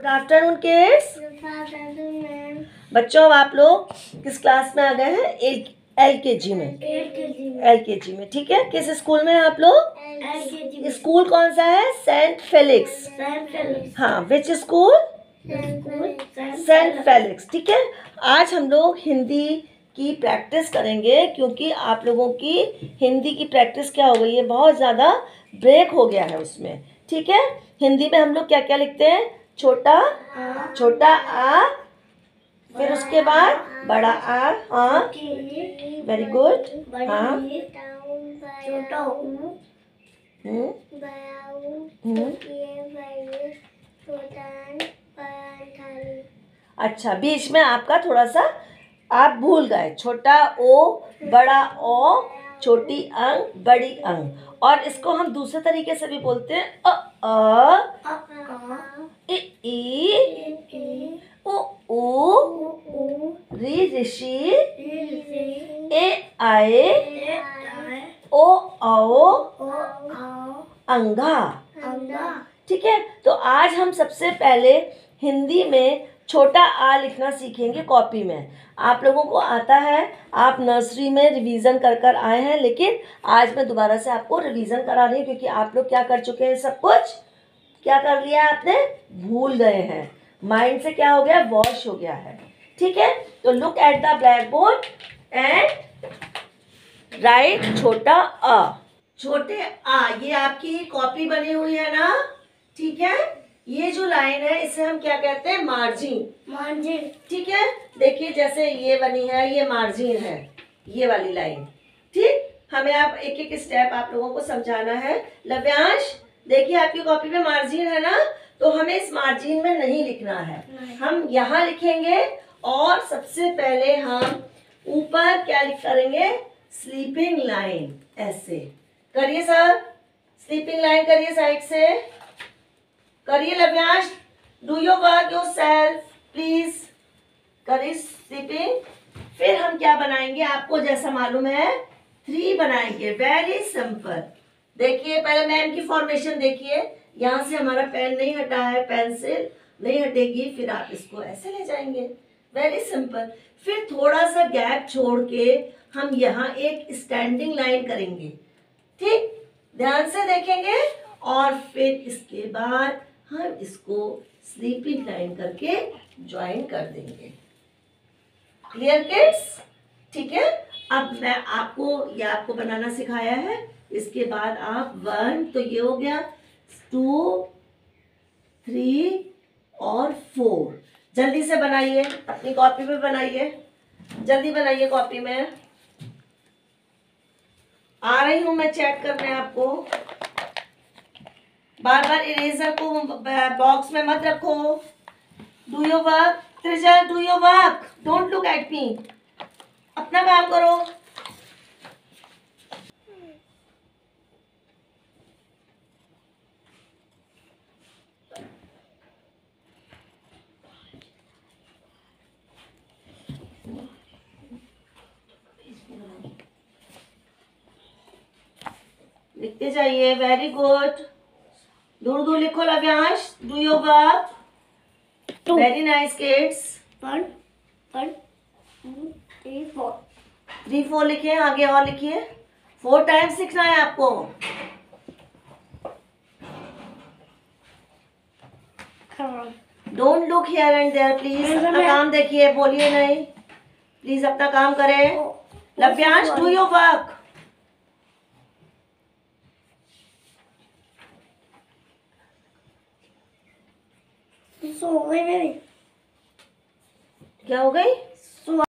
Good afternoon kids. बच्चों, आप लोग किस क्लास में आ गए हैं? LKG में। LKG में, ठीक है। किस स्कूल में आप लोग? स्कूल कौन सा है? Saint Felix. हाँ, विच स्कूल? सेंट फेलिक्स, ठीक है। आज हम लोग हिंदी की प्रैक्टिस करेंगे, क्योंकि आप लोगों की हिंदी की प्रैक्टिस क्या हो गई है, बहुत ज़्यादा ब्रेक हो गया है उसमें, ठीक है। हिंदी में हम लोग क्या क्या लिखते हैं? छोटा आ, फिर उसके बाद बड़ा आ। हाँ, वेरी गुड। हाँ, छोटा अच्छा, बीच में आपका थोड़ा सा आप भूल गए। छोटा ओ, बड़ा ओ, छोटी अंग, बड़ी अंग। और इसको हम दूसरे तरीके से भी बोलते हैं ई, उ, री ऋषि, ए आए, ओ आओ, अंगा, ठीक है। तो आज हम सबसे पहले हिंदी में छोटा आ लिखना सीखेंगे कॉपी में। आप लोगों को आता है, आप नर्सरी में रिवीजन कर कर आए हैं, लेकिन आज मैं दोबारा से आपको रिवीजन करा रही हूँ, क्योंकि आप लोग क्या कर चुके हैं, सब कुछ क्या कर लिया आपने? भूल गए हैं। माइंड से क्या हो गया? वॉश हो गया है, ठीक है। तो look at the black board and write छोटा अ। छोटे आ, ये आपकी कॉपी बनी हुई है ना, ठीक है। ये जो लाइन है इसे हम क्या कहते हैं? मार्जिन, ठीक है। देखिए, जैसे ये बनी है, ये मार्जिन है, ये वाली लाइन, ठीक। हमें आप एक एक स्टेप आप लोगों को समझाना है। लव्यांश, देखिए आपकी कॉपी में मार्जिन है ना, तो हमें इस मार्जिन में नहीं लिखना है, हम यहाँ लिखेंगे। और सबसे पहले हम ऊपर क्या लिख करेंगे? Sleeping line. ऐसे करिए सर, स्लीपिंग लाइन करिए, साइड से करिए। Lavyansh, do your work yourself please. करिए स्लीपिंग। फिर हम क्या बनाएंगे, आपको जैसा मालूम है 3 बनाएंगे, वेरी सिंपल। देखिए, पहले मैम की फॉर्मेशन देखिए। यहाँ से हमारा पेन नहीं हटा है, पेंसिल नहीं हटेगी, फिर आप इसको ऐसे ले जाएंगे, वेरी सिंपल। फिर थोड़ा सा गैप छोड़ के हम यहाँ एक स्टैंडिंग लाइन करेंगे, ठीक। ध्यान से देखेंगे। और फिर इसके बाद हम इसको स्लीपिंग लाइन करके ज्वाइन कर देंगे। Clear kids? ठीक है। अब मैं आपको बनाना सिखाया है। इसके बाद आप 1, तो ये हो गया 2, 3 और 4। जल्दी से बनाइए, अपनी कॉपी पे बनाइए, जल्दी बनाइए कॉपी में। आ रही हूं मैं चेक करने आपको। बार बार इरेजर को बॉक्स में मत रखो। Do your work Trija, do your work, don't look at me. अपना काम करो। लिखते जाइए, वेरी गुड। दूर दूर लिखो Lavyansh, do your work, very nice kids. 1 2 3 4 3 4 लिखिए, आगे और लिखिए। 4 टाइम्स लिखना है आपको। Don't look here and there please. अपना काम देखिए, बोलिए नहीं, प्लीज अपना काम करें। Lavyansh, do your work. सो गई मेरी। क्या हो गई?